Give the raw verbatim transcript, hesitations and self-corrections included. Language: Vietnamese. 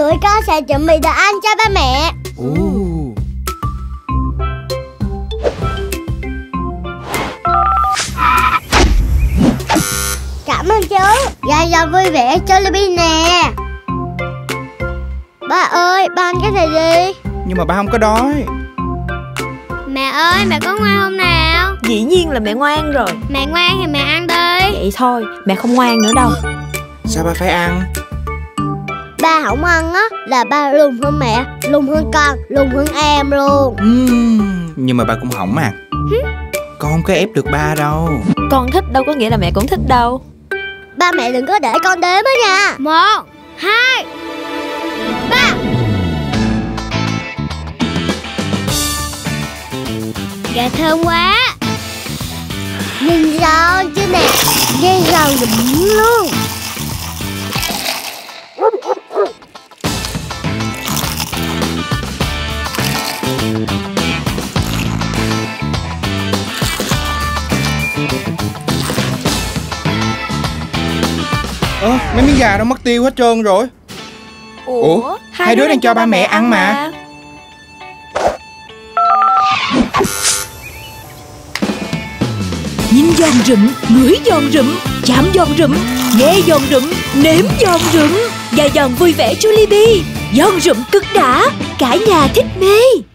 tụi con sẽ chuẩn bị đồ ăn cho ba mẹ. uh. Cảm ơn chú. Dần dần vui vẻ Jollibee nè. Ba ơi, ba ăn cái này đi. Nhưng mà ba không có đói. Mẹ ơi, mẹ có ngoan không nào? Dĩ nhiên là mẹ ngoan rồi. Mẹ ngoan thì mẹ ăn đi. Vậy thôi, mẹ không ngoan nữa đâu. Sao ba phải ăn? Ba không ăn á là ba lùn hơn mẹ, lùn hơn con, lùn hơn em luôn. uhm. Nhưng mà ba cũng hỏng mà. Con không có ép được ba đâu. Con thích đâu có nghĩa là mẹ cũng thích đâu. Ba mẹ đừng có để con đếm á nha. Một, hai, ba. Gà thơm quá. Nhìn giòn chứ nè. Nghe giòn đụng luôn. Ơ, mấy miếng gà đâu mất tiêu hết trơn rồi. Ủa, Ủa hai, hai đứa đang cho ba mẹ ăn mà. Nhìn giòn rụm, ngửi giòn rụm, chạm giòn rụm, nghe giòn rụm, nếm giòn rụm. Và giòn vui vẻ Jollibee, giòn rụm cực đã, cả nhà thích mê.